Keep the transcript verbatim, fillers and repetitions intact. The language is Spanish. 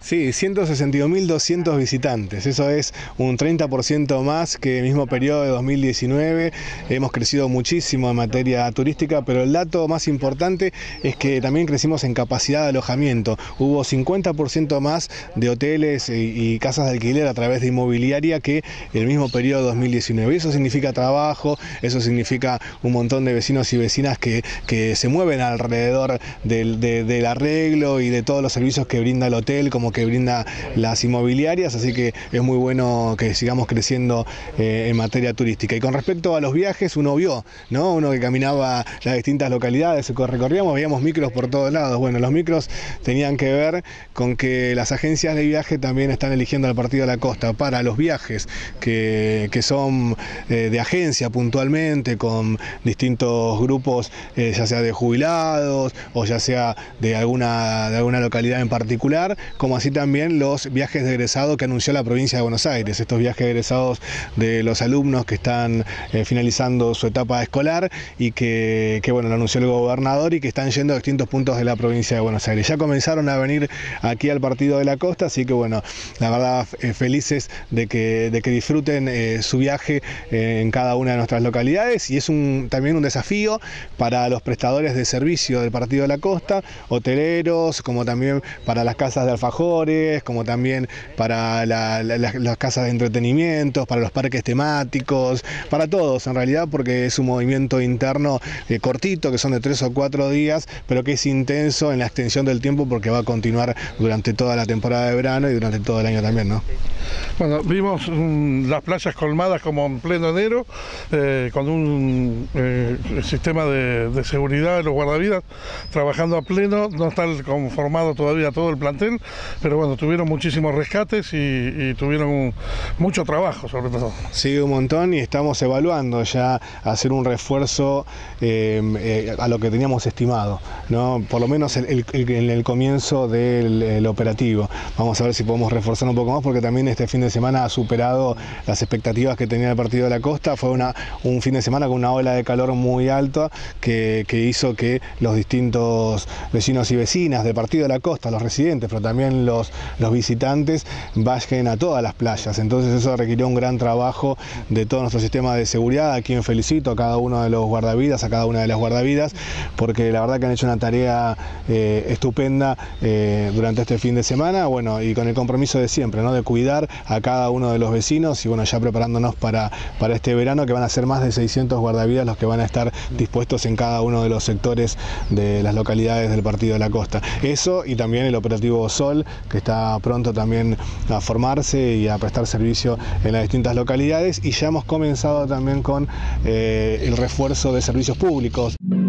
Sí, ciento sesenta y dos mil doscientos visitantes, eso es un treinta por ciento más que el mismo periodo de dos mil diecinueve. Hemos crecido muchísimo en materia turística, pero el dato más importante es que también crecimos en capacidad de alojamiento. Hubo cincuenta por ciento más de hoteles y, y casas de alquiler a través de inmobiliaria que el mismo periodo de dos mil diecinueve. Eso significa trabajo, eso significa un montón de vecinos y vecinas que, que se mueven alrededor del, de, del arreglo y de todos los servicios que brinda el hotel, como que brinda las inmobiliarias, así que es muy bueno que sigamos creciendo eh, en materia turística. Y con respecto a los viajes, uno vio, ¿no? Uno que caminaba las distintas localidades, recorríamos, veíamos micros por todos lados. Bueno, los micros tenían que ver con que las agencias de viaje también están eligiendo al Partido de la Costa para los viajes que, que son eh, de agencia puntualmente, con distintos grupos, eh, ya sea de jubilados o ya sea de alguna, de alguna localidad en particular, como así también los viajes de egresado que anunció la provincia de Buenos Aires, estos viajes de egresados de los alumnos que están eh, finalizando su etapa escolar y que, que bueno, lo anunció el gobernador y que están yendo a distintos puntos de la provincia de Buenos Aires. Ya comenzaron a venir aquí al Partido de la Costa, así que bueno, la verdad eh, felices de que, de que disfruten eh, su viaje eh, en cada una de nuestras localidades, y es un, también un desafío para los prestadores de servicio del Partido de la Costa, hoteleros, como también para las casas de alfajores, como también para la, la, las casas de entretenimientos, para los parques temáticos, para todos en realidad, porque es un movimiento interno eh, cortito, que son de tres o cuatro días, pero que es intenso en la extensión del tiempo porque va a continuar durante toda la temporada de verano y durante todo el año también, ¿no? Bueno, vimos um, las playas colmadas como en pleno enero, eh, con un eh, sistema de, de seguridad de los guardavidas trabajando a pleno. No está conformado todavía todo el plantel, pero bueno, tuvieron muchísimos rescates y, y tuvieron un, mucho trabajo sobre todo. Sí, un montón, y estamos evaluando ya hacer un refuerzo eh, eh, a lo que teníamos estimado, ¿no? Por lo menos en el, el, el, el comienzo del el operativo. Vamos a ver si podemos reforzar un poco más, porque también este fin de semana ha superado las expectativas que tenía el Partido de la Costa. Fue una, un fin de semana con una ola de calor muy alta que, que hizo que los distintos vecinos y vecinas del Partido de la Costa, los residentes, pero también los, los visitantes, vayan a todas las playas. Entonces eso requirió un gran trabajo de todo nuestro sistema de seguridad, a quien felicito, a cada uno de los guardavidas, a cada una de las guardavidas, porque la verdad que han hecho una tarea eh, estupenda eh, durante este fin de semana, bueno, y con el compromiso de siempre, ¿no? De cuidar a cada uno de los vecinos, y bueno, ya preparándonos para, para este verano, que van a ser más de seiscientos guardavidas los que van a estar dispuestos en cada uno de los sectores de las localidades del Partido de la Costa. Eso, y también el operativo Sol, que está pronto también a formarse y a prestar servicio en las distintas localidades, y ya hemos comenzado también con eh, el refuerzo de servicios públicos.